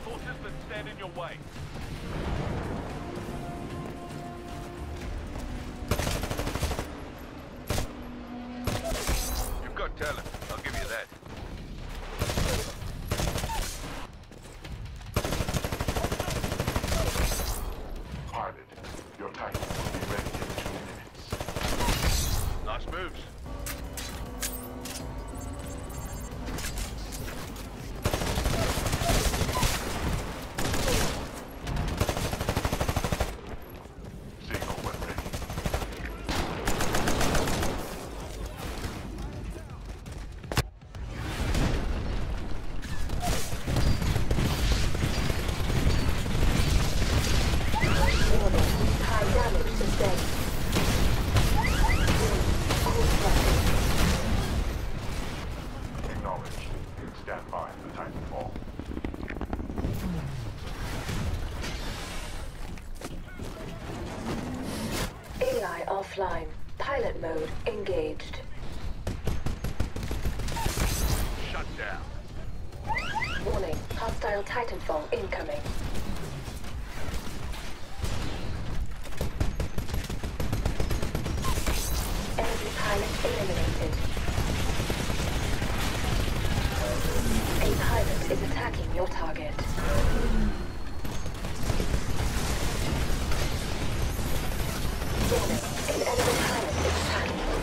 forces that stand in your way. You've got talent, I'll give you that. Pilot, your Titan will be ready in 2 minutes. Nice moves. Signal when ready. High damage sustained. Acknowledged. Stand by for Titanfall. AI offline. Pilot mode engaged. Shut down. Warning. Hostile Titanfall incoming. Enemy pilot eliminated. A pilot is attacking your target. Warning. An enemy pilot is attacking you.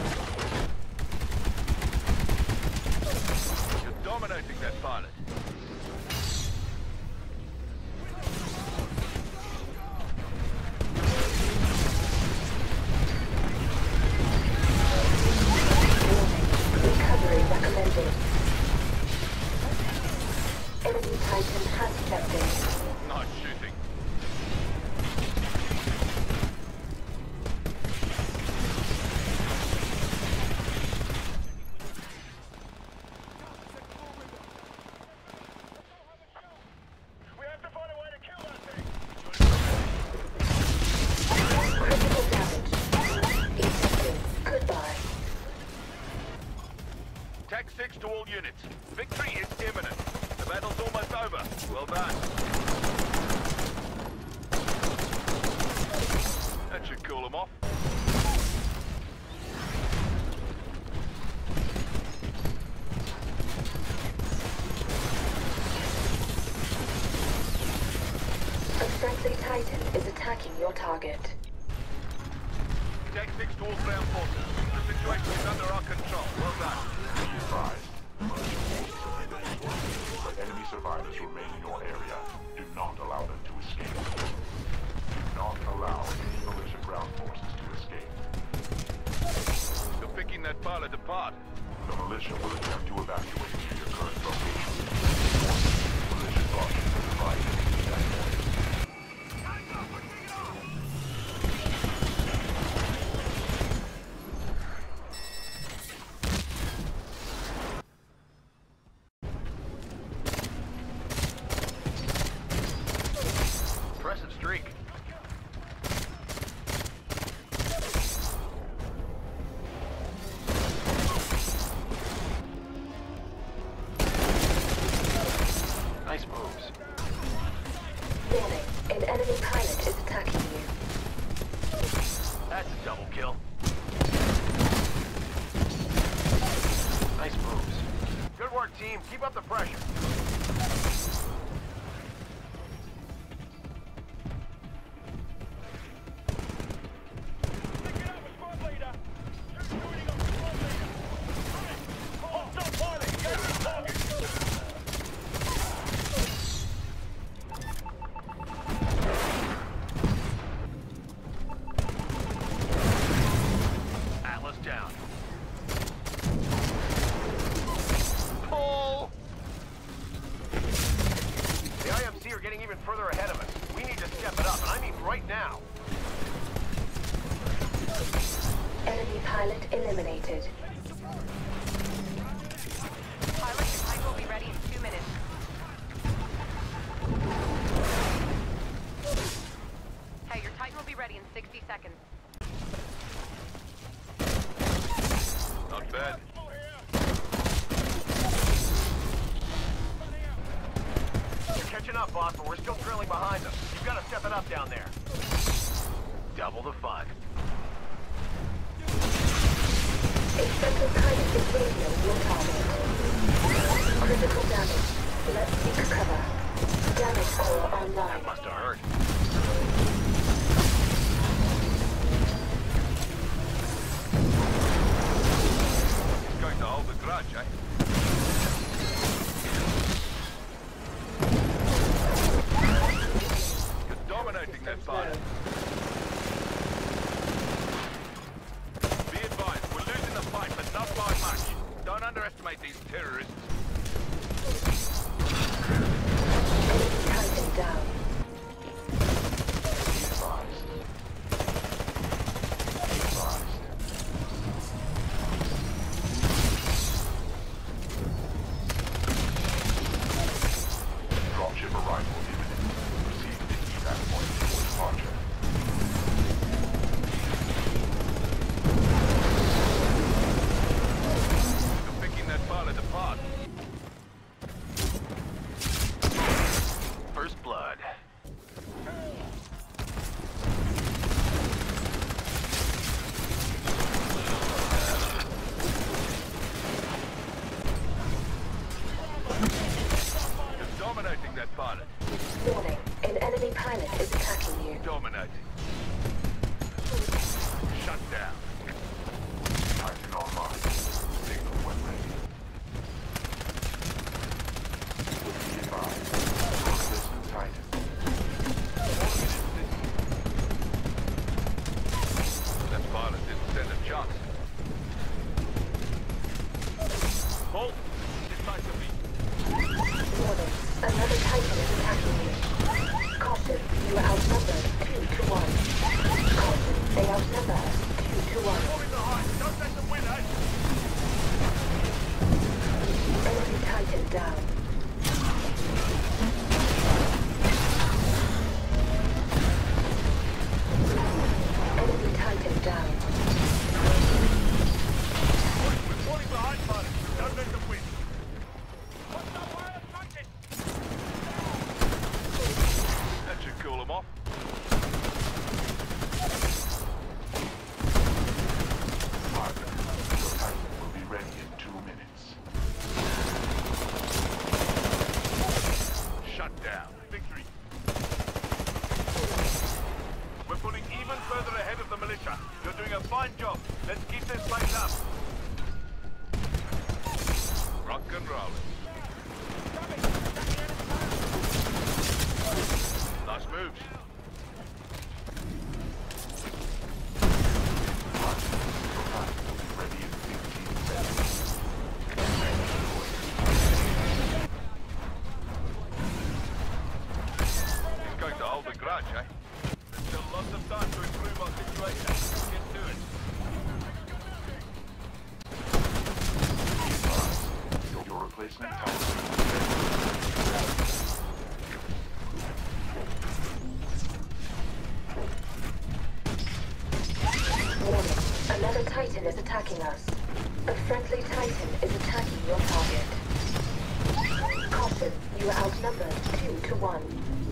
You're dominating that pilot. Recovery recommended. Enemy Titan has ejected. Nice shooting. We have to find a way to kill that thing. Critical damage. Ejected. Goodbye. Tac 6 to all units. Victory is imminent. The battle's almost over. Well done. That should cool them off. A friendly Titan is attacking your target. Tac 6 to all ground forces. The situation is under our control. Well done. Be advised. But enemy survivors remain in your area. Do not allow them to escape. Do not allow any militia ground forces to escape. You're picking that pilot apart. The militia will attempt to evacuate to your current location. Militia bosses will provide that point. Impressive streak. Nice moves. Warning. An enemy pilot is attacking you. That's a double kill. Nice moves. Good work, team. Keep up the pressure. Atlas down. Pull! The IMC are getting even further ahead of us. We need to step it up, and I mean right now. Enemy pilot eliminated. Pilot, your Titan will be ready in 2 minutes. Hey, your Titan will be ready in 60 seconds. Not bad. Catching up, boss, but we're still drilling behind them. You've got to step it up down there. Double the fun. A friendly pilot is radioing your target. Critical damage. Let's seek cover. Damage core online. Must have hurt. He's going to hold the grudge, eh? You're dominating that fight. Be advised, we're losing the fight, but not by much. Don't underestimate these terrorists. Titan down. Dropship arrival imminent. Proceed to evac point for departure. You're picking that pilot apart. First blood. You're dominating that pilot. Warning. An enemy pilot is attacking you. Dominating. Shut down. Titan online. Signal when ready. Be advised. Replacement Titan. That pilot didn't stand a chance. Halt! Decisively. Warning. Another Titan is attacking you. Caution. You are outnumbered 2 to 1. Caution. They outnumber us 2 to 1. Falling behind. Don't let them win, eh? Enemy Titan down. Enemy Titan down. We're falling behind, pilot. Don't let them win. That should cool them off. Pilot, your Titan will be ready in 2 minutes. Shut down. Victory. We're putting even further ahead of the militia. You're doing a fine job. Let's keep this place up. Rock and roll. Nice moves. Your Titan will be ready in 15 seconds. He's going to hold the grudge, eh? There's still lots of time to improve our situation. Get to it. Your replacement Titan. Warning. Another Titan is attacking us. A friendly Titan is attacking your target. Caution. You are outnumbered 2 to 1.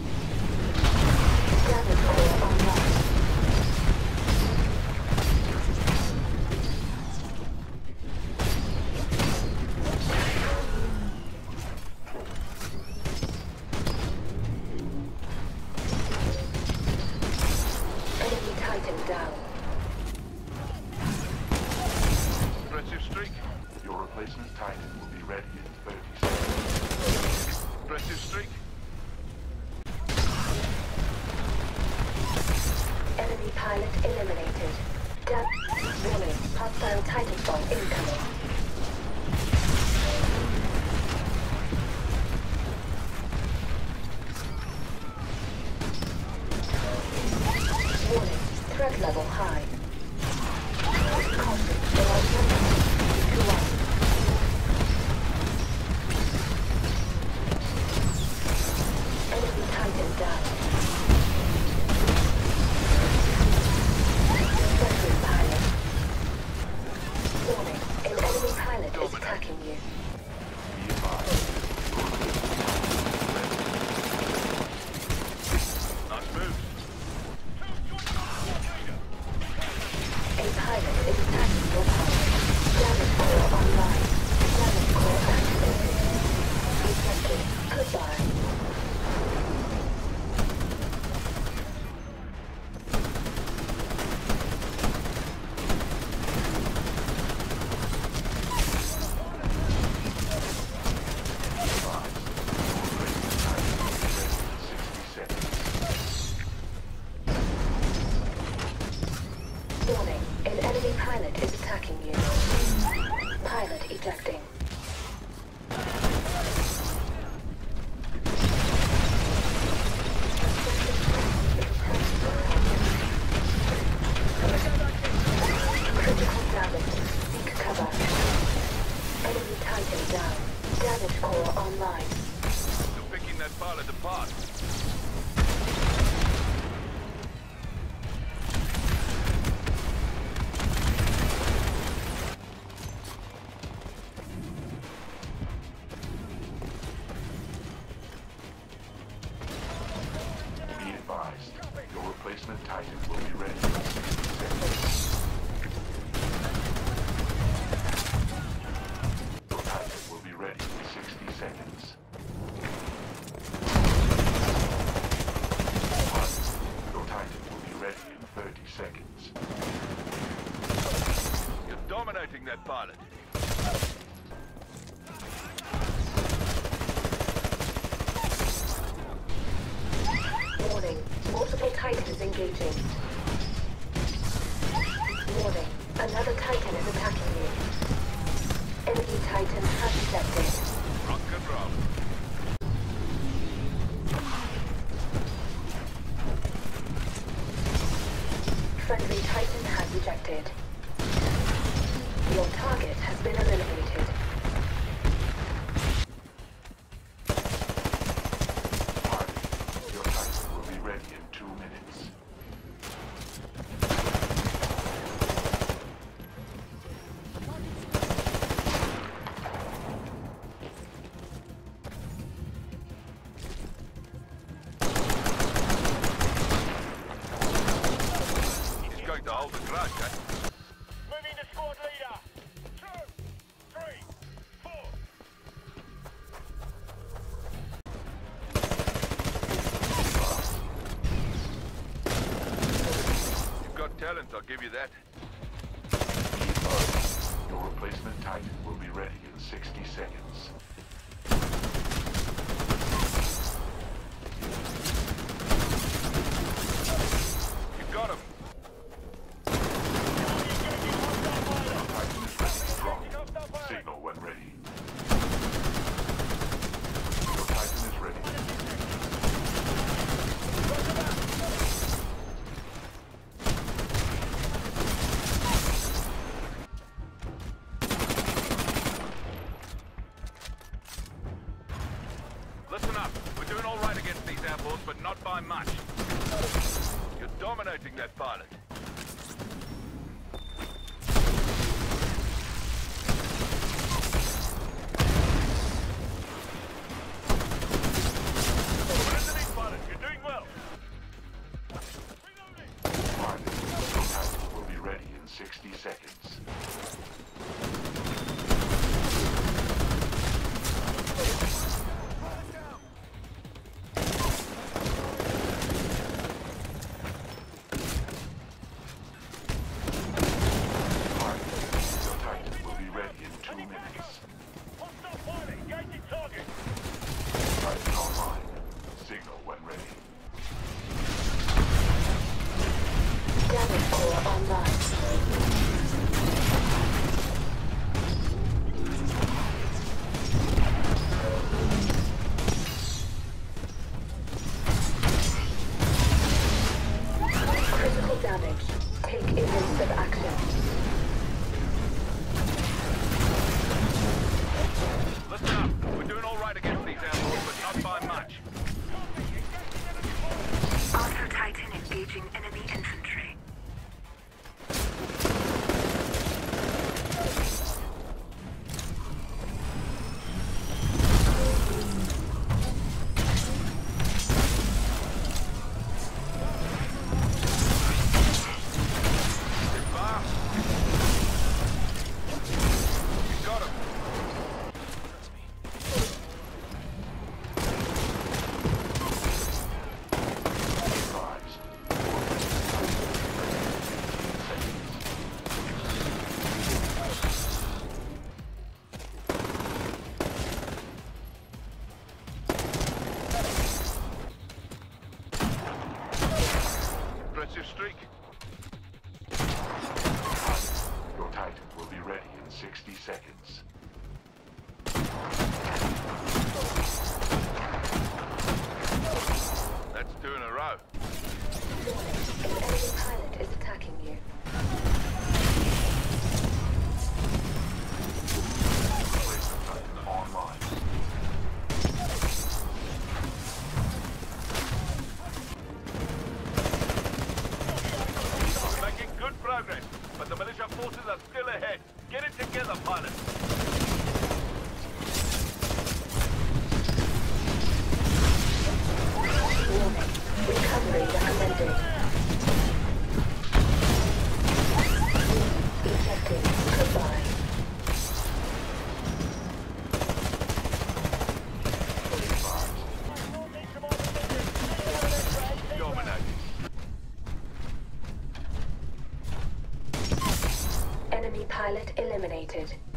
Damage core online. Enemy Titan down. Impressive streak. Your replacement Titan will be ready in 30 seconds. Impressive streak. Enemy pilot eliminated. Warning. Hostile Titanfall incoming. Warning. Threat level high. Caution. They are numbered 2 to 1. Enemy Titan down. Friendly pilot. Warning. An enemy pilot is attacking you. Be advised. Your replacement Titan will be ready. apart. Be advised, your replacement Titan will be ready in 60 seconds. Your Titan will be ready in 60 seconds. Your Titan will be ready in 30 seconds. You're dominating that pilot. Warning. Multiple Titans engaging. Warning. Another Titan is attacking you. Enemy Titan has ejected. Rock and roll. Friendly Titan has ejected. Your target has been eliminated. Your Titan will be ready in 2 minutes. He's going to hold the grudge, eh? Moving to squad leader. 2, 3, 4. You've got talent, I'll give you that. Be advised, your replacement Titan will be ready in 60 seconds. You got him. Titan is ready to drop. Signal when ready. Your Titan is ready. Listen up. We're doing all right against these airborne, but not by much. You're dominating that pilot. Underneath, pilot. You're doing well. Pilot, your Titan will be ready in 60 seconds. Pilot, your Titan will be ready in 2 minutes. Hostile pilot engaging target. Titan online. Signal when ready. Damage core online. Critical damage. Take evasive action. Listen up. We're doing all right against these airborne, but not by much. Alpha Titan engaging enemy infantry. Far. You got him. Advised. Impressive streak. Your Titan will be ready in 60 seconds. That's 2 in a row. An enemy pilot is attacking you. Replacement Titan online. Pilot eliminated.